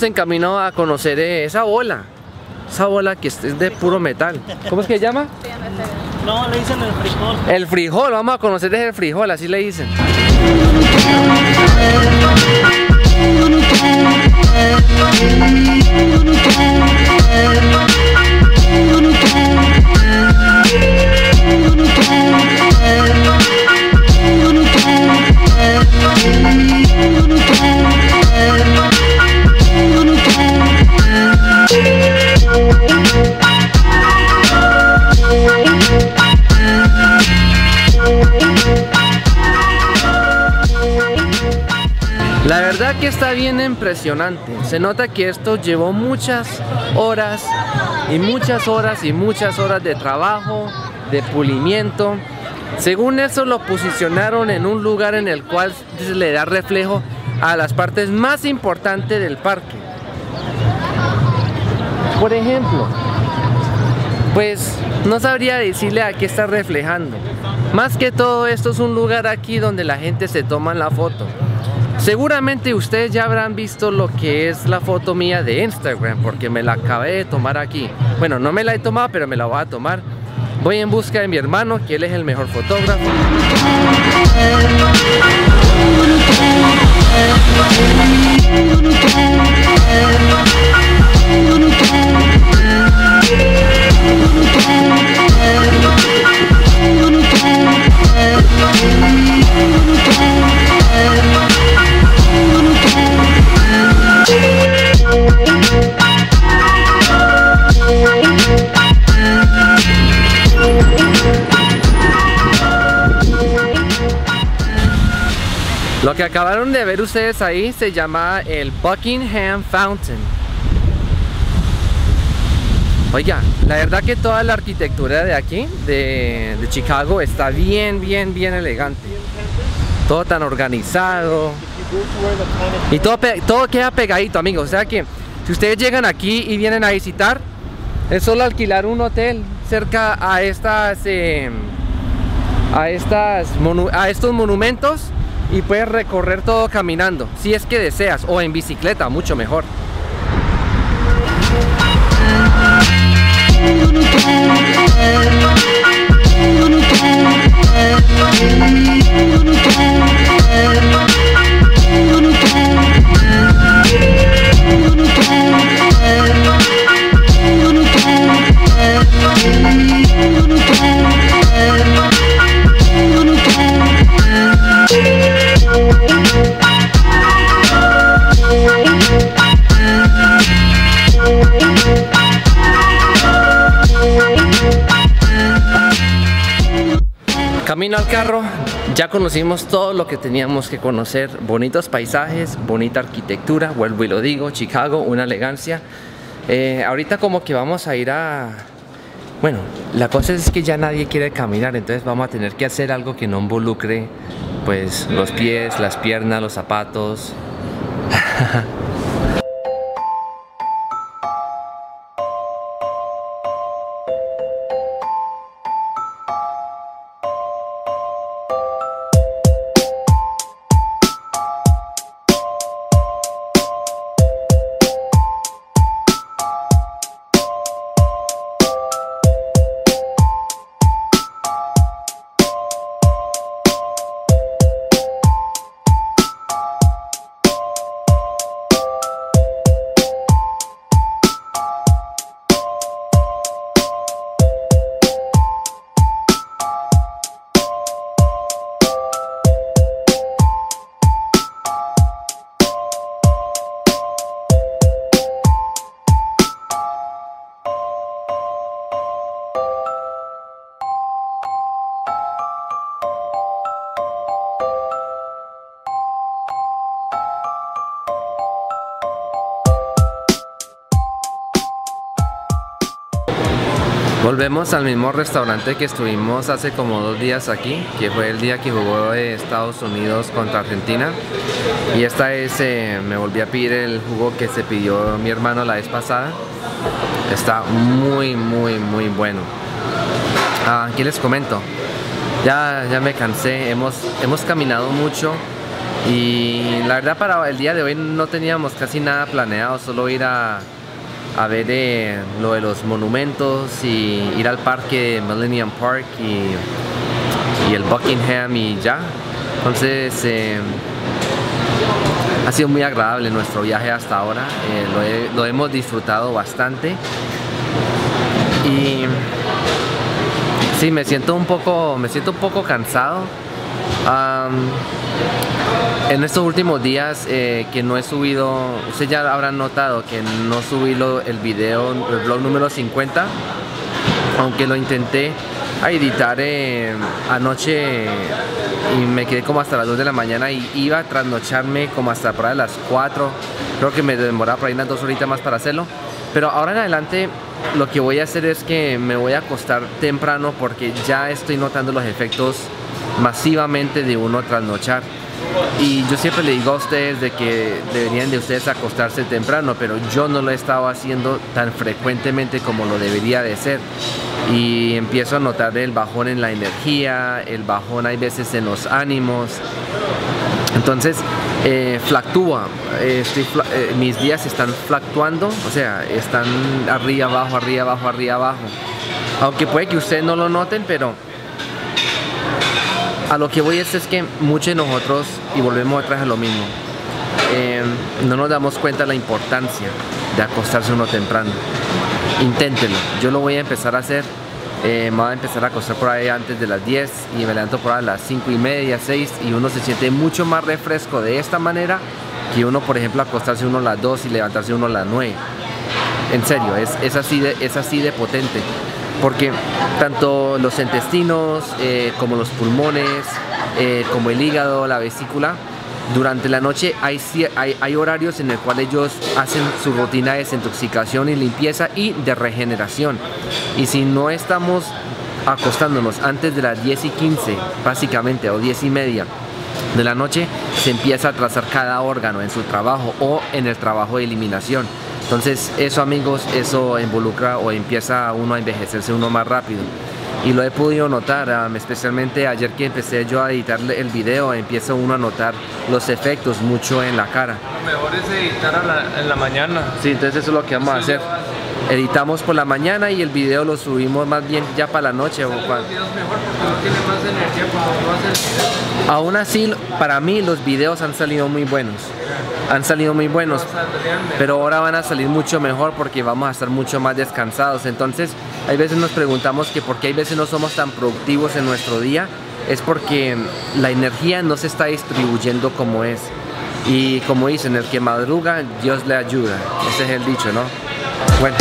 vamos en camino a conocer esa bola. Esa bola que es de puro metal. ¿Cómo es que se llama? No, le dicen el frijol. El frijol, vamos a conocer ese frijol, así le dicen. La verdad que está bien impresionante. Se nota que esto llevó muchas horas y muchas horas y muchas horas de trabajo, de pulimiento. Según eso lo posicionaron en un lugar en el cual se le da reflejo a las partes más importantes del parque. Por ejemplo, pues no sabría decirle a qué está reflejando. Más que todo, esto es un lugar aquí donde la gente se toma la foto. Seguramente ustedes ya habrán visto lo que es la foto mía de Instagram, porque me la acabé de tomar aquí. Bueno, no me la he tomado, pero me la voy a tomar. Voy en busca de mi hermano, que él es el mejor fotógrafo. Lo que acabaron de ver ustedes ahí se llama el Buckingham Fountain. Oiga, la verdad que toda la arquitectura de aquí, de Chicago, está bien elegante. Todo tan organizado. Y todo queda pegadito, amigos. O sea que si ustedes llegan aquí y vienen a visitar, es solo alquilar un hotel cerca a estos monumentos y puedes recorrer todo caminando, si es que deseas, o en bicicleta, mucho mejor. Camino al carro, ya conocimos todo lo que teníamos que conocer. Bonitos paisajes, bonita arquitectura, vuelvo y lo digo, Chicago, una elegancia. Ahorita como que vamos a ir a... Bueno, la cosa es que ya nadie quiere caminar, entonces vamos a tener que hacer algo que no involucre pues los pies, las piernas, los zapatos. Volvemos al mismo restaurante que estuvimos hace como 2 días aquí, que fue el día que jugó Estados Unidos contra Argentina. Y esta vez me volví a pedir el jugo que se pidió mi hermano la vez pasada. Está muy bueno. Aquí les comento, ya me cansé, hemos caminado mucho Y la verdad para el día de hoy no teníamos casi nada planeado, solo ir a ver lo de los monumentos y ir al parque Millennium Park y el Buckingham y ya. Entonces ha sido muy agradable nuestro viaje hasta ahora, lo hemos disfrutado bastante y sí, me siento un poco cansado. En estos últimos días que no he subido, ustedes ya habrán notado que no subí el vlog número 50, aunque lo intenté editar anoche y me quedé como hasta las 2 de la mañana y iba a trasnocharme como hasta por ahí las 4, creo que me demoraba por ahí unas 2 horitas más para hacerlo, pero ahora en adelante lo que voy a hacer es que me voy a acostar temprano porque ya estoy notando los efectos masivamente de uno trasnochar. Y yo siempre le digo a ustedes de que deberían de ustedes acostarse temprano, pero yo no lo he estado haciendo tan frecuentemente como lo debería de ser. Y empiezo a notar el bajón en la energía, el bajón hay veces en los ánimos. Entonces fluctúa, mis días están fluctuando, o sea, están arriba, abajo, arriba, abajo, arriba, abajo. Aunque puede que ustedes no lo noten, pero a lo que voy es que muchos de nosotros, y volvemos otra vez a lo mismo, no nos damos cuenta de la importancia de acostarse uno temprano. Inténtenlo, yo lo voy a empezar a hacer, me voy a empezar a acostar por ahí antes de las 10 y me levanto por ahí a las 5:30, 6 y uno se siente mucho más refresco de esta manera que uno, por ejemplo, acostarse uno a las 2 y levantarse uno a las 9. En serio, es así de potente. Porque tanto los intestinos como los pulmones, como el hígado, la vesícula, durante la noche hay horarios en el cual ellos hacen su rutina de desintoxicación y limpieza y de regeneración. Y si no estamos acostándonos antes de las 10:15, básicamente, o 10:30 de la noche, se empieza a atrasar cada órgano en su trabajo o en el trabajo de eliminación. Entonces eso, amigos, eso involucra o empieza uno a envejecerse uno más rápido. Y lo he podido notar, especialmente ayer que empecé yo a editar el video, empieza uno a notar los efectos mucho en la cara. Lo mejor es editar en la mañana. Sí, entonces eso es lo que vamos a hacer. Editamos por la mañana y el video lo subimos más bien ya para la noche. Los videos mejor porque uno tiene más energía cuando uno hace el video. Aún así, para mí los videos han salido muy buenos. Han salido muy buenos, pero ahora van a salir mucho mejor porque vamos a estar mucho más descansados. Entonces, hay veces nos preguntamos que por qué hay veces no somos tan productivos en nuestro día. Es porque la energía no se está distribuyendo como es. Y como dicen, el que madruga, Dios le ayuda. Ese es el dicho, ¿no? Bueno.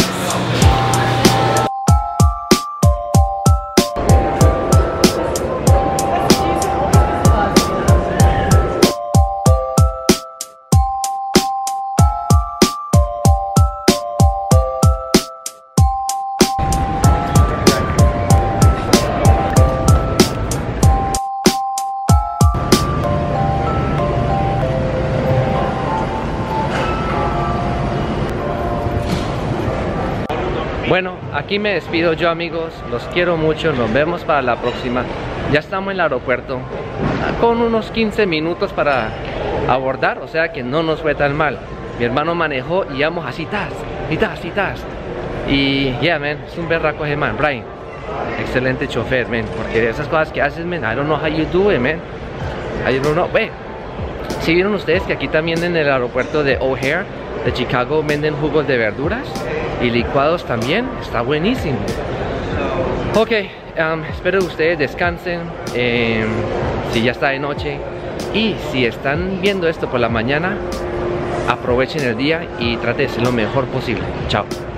Bueno, aquí me despido yo, amigos, los quiero mucho, nos vemos para la próxima. Ya estamos en el aeropuerto con unos 15 minutos para abordar, o sea que no nos fue tan mal. Mi hermano manejó y íbamos así, y yeah, man, es un berraco ese man, Brian. Excelente chofer, man, porque de esas cosas que haces, man, I don't know how you do it, man. I don't know, ve. Si vieron ustedes que aquí también en el aeropuerto de O'Hare de Chicago venden jugos de verduras y licuados también, está buenísimo. Ok, espero que ustedes descansen, si ya está de noche, y si están viendo esto por la mañana, aprovechen el día y traten de ser lo mejor posible. Chao.